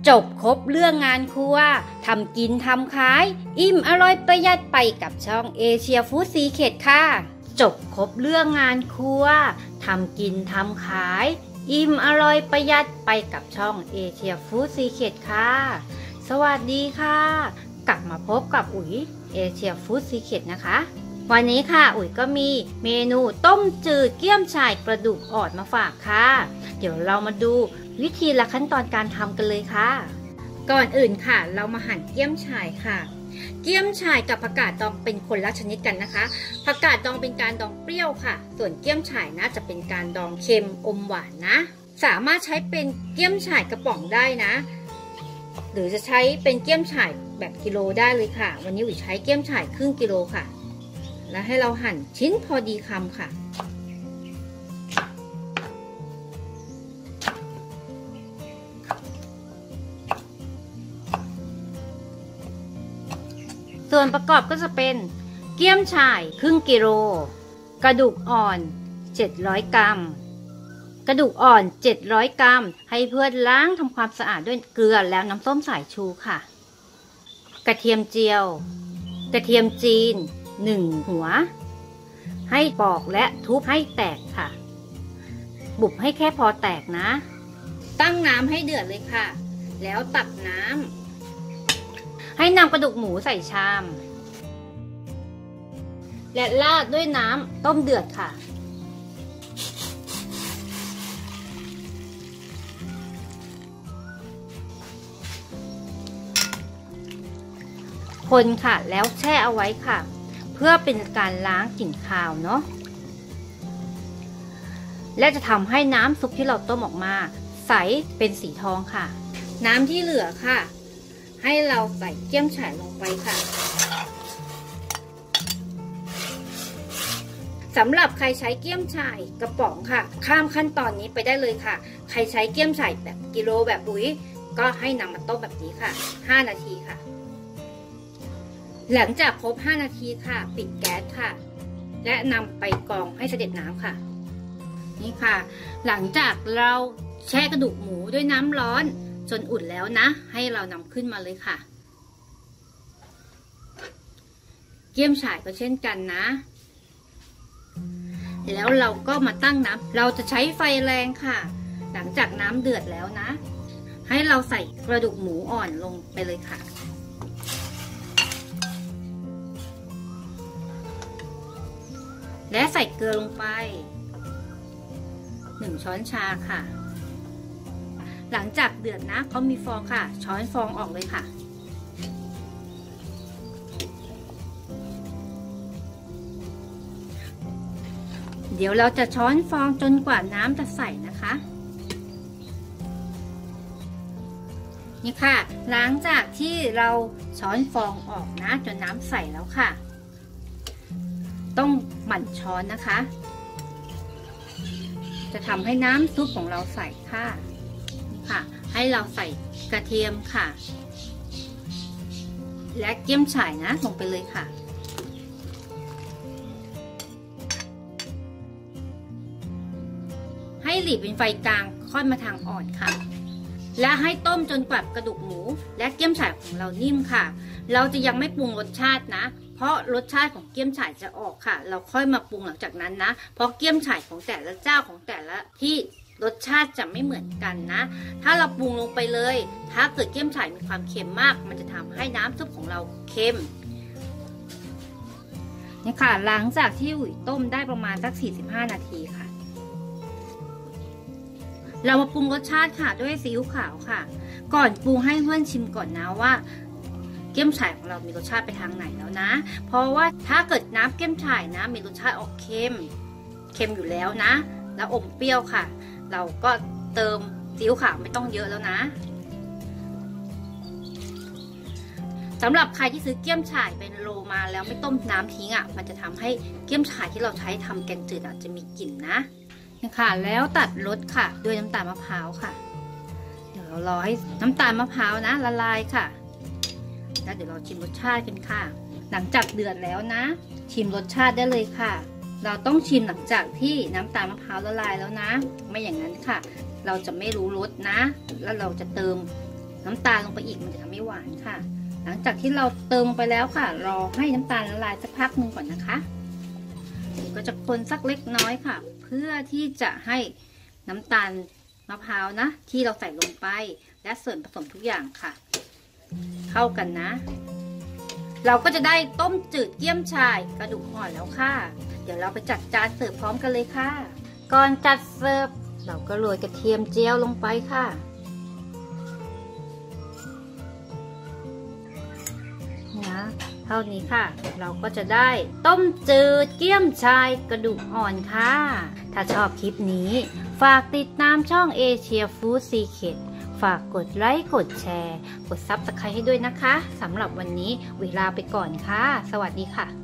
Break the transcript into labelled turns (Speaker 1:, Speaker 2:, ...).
Speaker 1: จบครบเรื่องงานครัวทำกินทำขายอิ่มอร่อยประหยัดไปกับช่องเอเชียฟู้ดซีเคร็ตค่ะจบครบเรื่องงานครัวทำกินทำขายอิ่มอร่อยประหยัดไปกับช่องเอเชียฟู้ดซีเคร็ตค่ะสวัสดีค่ะกลับมาพบกับอุ๋ยเอเชียฟู้ดซีเคร็ตนะคะวันนี้ค่ะอุ๋ยก็มีเมนูต้มจืดเกี๊ยมฉ่ายกระดูกอ่อนมาฝากค่ะเดี๋ยวเรามาดูวิธีและขั้นตอนการทำกันเลยค่ะก่อนอื่นค่ะเรามาหั่นเกี๊ยมฉ่ายค่ะเกี๊ยมฉ่ายกับผักกาดดองเป็นคนละชนิดกันนะคะผักกาดดองเป็นการดองเปรี้ยวค่ะส่วนเกี๊ยมฉ่ายนะจะเป็นการดองเค็มอมหวานนะสามารถใช้เป็นเกี๊ยมฉ่ายกระป๋องได้นะหรือจะใช้เป็นเกี๊ยมฉ่ายแบบกิโลได้เลยค่ะวันนี้อุ๋ยใช้เกี๊ยมฉ่ายครึ่งกิโลค่ะแล้วให้เราหั่นชิ้นพอดีคำค่ะส่วนประกอบก็จะเป็นเกี๊ยมฉ่ายครึ่งกิโลกระดูกอ่อน700กรัมกระดูกอ่อน700กรัมให้เพื่อนล้างทำความสะอาดด้วยเกลือแล้วน้ำส้มสายชูค่ะกระเทียมเจียวกระเทียมจีน1หัวให้ปอกและทุบให้แตกค่ะบุบให้แค่พอแตกนะตั้งน้ำให้เดือดเลยค่ะแล้วตักน้ำให้นำกระดูกหมูใส่ชามและราดด้วยน้ำต้มเดือดค่ะคนค่ะแล้วแช่เอาไว้ค่ะเพื่อเป็นการล้างกลิ่นคาวเนาะและจะทำให้น้ำซุปที่เราต้มออกมาใสเป็นสีทองค่ะน้ำที่เหลือค่ะให้เราใส่เกี๊ยมฉ่ายลงไปค่ะสำหรับใครใช้เกี๊ยมฉ่ายกระป๋องค่ะข้ามขั้นตอนนี้ไปได้เลยค่ะใครใช้เกี๊ยมฉ่ายแบบกิโลแบบปุ๋ยก็ให้นำมาต้มแบบนี้ค่ะ5 นาทีค่ะหลังจากครบ5 นาทีค่ะปิดแก๊สค่ะและนำไปกรองให้เสด็จน้ำค่ะนี่ค่ะหลังจากเราแช่กระดูกหมูด้วยน้ำร้อนจนอุ่นแล้วนะให้เรานำขึ้นมาเลยค่ะเกี๊ยมฉ่ายก็เช่นกันนะแล้วเราก็มาตั้งน้ำเราจะใช้ไฟแรงค่ะหลังจากน้ำเดือดแล้วนะให้เราใส่กระดูกหมูอ่อนลงไปเลยค่ะและใส่เกลือลงไป1 ช้อนชาค่ะหลังจากเดือดนะเขามีฟองค่ะช้อนฟองออกเลยค่ะเดี๋ยวเราจะช้อนฟองจนกว่าน้ำจะใสนะคะนี่ค่ะหลังจากที่เราช้อนฟองออกนะจนน้ำใสแล้วค่ะต้องหมั่นช้อนนะคะจะทำให้น้ำซุปของเราใสค่ะนี่ค่ะให้เราใส่กระเทียมค่ะและเกี๊ยมฉ่ายนะลงไปเลยค่ะให้หลีเป็นไฟกลางค่อยมาทางอ่อนค่ะและให้ต้มจนกว่ากระดูกหมูและเกี๊ยมฉ่ายของเรานิ่มค่ะเราจะยังไม่ปรุงรสชาตินะเพราะรสชาติของเกี๊ยมฉ่ายจะออกค่ะเราค่อยมาปรุงหลังจากนั้นนะเพราะเกี๊ยมฉ่ายของแต่ละเจ้าของแต่ละที่รสชาติจะไม่เหมือนกันนะถ้าเราปรุงลงไปเลยถ้าเกิดเกี๊ยมฉ่ายมีความเค็มมากมันจะทำให้น้ำซุปของเราเค็มนี่ค่ะหลังจากที่อุ๋ยต้มได้ประมาณสัก45 นาทีค่ะเรามาปรุงรสชาติค่ะด้วยซีอิ๊วขาวค่ะก่อนปรุงให้เพื่อนชิมก่อนนะว่าเกี๊ยมฉ่ายของเรามีรสชาติไปทางไหนแล้วนะเพราะว่าถ้าเกิดน้ำเกี๊ยมฉ่ายนะมีรสชาติออกเค็มอยู่แล้วนะแล้วอมเปรี้ยวค่ะเราก็เติมซีอิ๊วขาวไม่ต้องเยอะแล้วนะสำหรับใครที่ซื้อเกี๊ยมฉ่ายเป็นโลมาแล้วไม่ต้มน้ำทิ้งมันจะทำให้เกี๊ยมฉ่ายที่เราใช้ทำแกงจืดจะมีกลิ่นนะนี่ค่ะแล้วตัดรสค่ะด้วยน้ำตาลมะพร้าวค่ะเดี๋ยวเรารอให้น้ำตาลมะพร้าวนะละลายค่ะแล้วเดี๋ยวเราชิมรสชาติกันค่ะหลังจากเดือดแล้วนะชิมรสชาติได้เลยค่ะเราต้องชิมหลังจากที่น้ำตาลมะพร้าวละลายแล้วนะไม่อย่างนั้นค่ะเราจะไม่รู้รสนะแล้วเราจะเติมน้ำตาลลงไปอีกมันจะทำให้หวานค่ะหลังจากที่เราเติมลงไปแล้วค่ะรอให้น้ำตาลละลายสักพักหนึ่งก่อนนะคะก็จะคนสักเล็กน้อยค่ะเพื่อที่จะให้น้ำตาลมะพร้าวนะที่เราใส่ลงไปและส่วนผสมทุกอย่างค่ะเข้ากันนะเราก็จะได้ต้มจืดเกี๊ยมฉ่ายกระดูกอ่อนแล้วค่ะเดี๋ยวเราไปจัดจานเสิร์ฟพร้อมกันเลยค่ะก่อนจัดเสิร์ฟเราก็โรยกระเทียมเจียวลงไปค่ะนะเท่านี้ค่ะเราก็จะได้ต้มจืดเกี๊ยมฉ่ายกระดูกอ่อนค่ะถ้าชอบคลิปนี้ฝากติดตามช่องเอเชียฟู้ดซีเคร็ตฝากกดไลค์กดแชร์กดซับสไครต์ให้ด้วยนะคะสำหรับวันนี้เวลาไปก่อนค่ะสวัสดีค่ะ